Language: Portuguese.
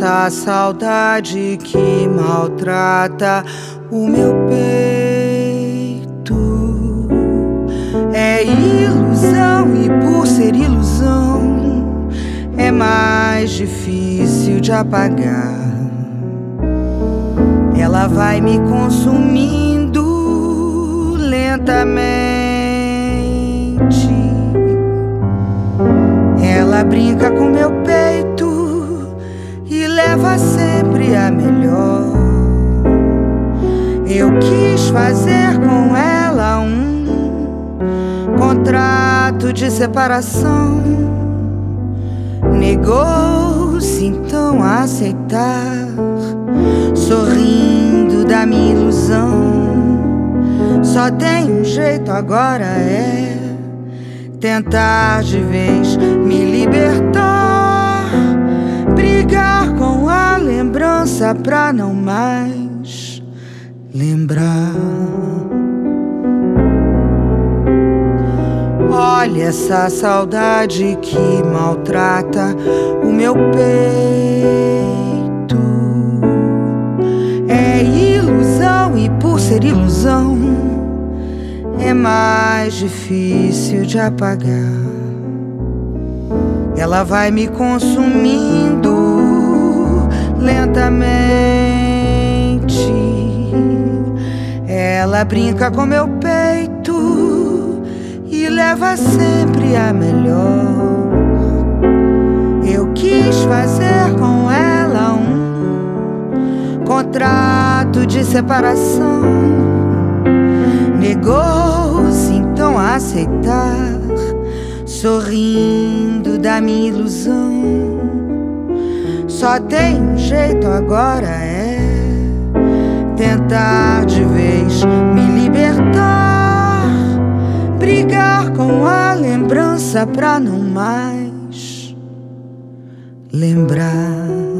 essa saudade que maltrata o meu peito. É ilusão e por ser ilusão é mais difícil de apagar. Ela vai me consumindo lentamente. Ela brinca com meu peito e leva sempre a melhor. Eu quis fazer com ela um contrato de separação. Negou-se então a aceitar, sorrindo da minha ilusão. Só tem um jeito agora, é tentar de vez me libertar, brigar com a lembrança pra não mais lembrar. Olha essa saudade que maltrata o meu peito. É ilusão e por ser ilusão é mais difícil de apagar. Ela vai me consumindo lentamente. Ela brinca com meu peito e leva sempre a melhor. Eu quis fazer com ela um contrato de separação. Negou-se então a aceitar, sorrindo da minha ilusão. Só tem um jeito agora, é tentar de vez me libertar, brigar com a lembrança pra não mais lembrar.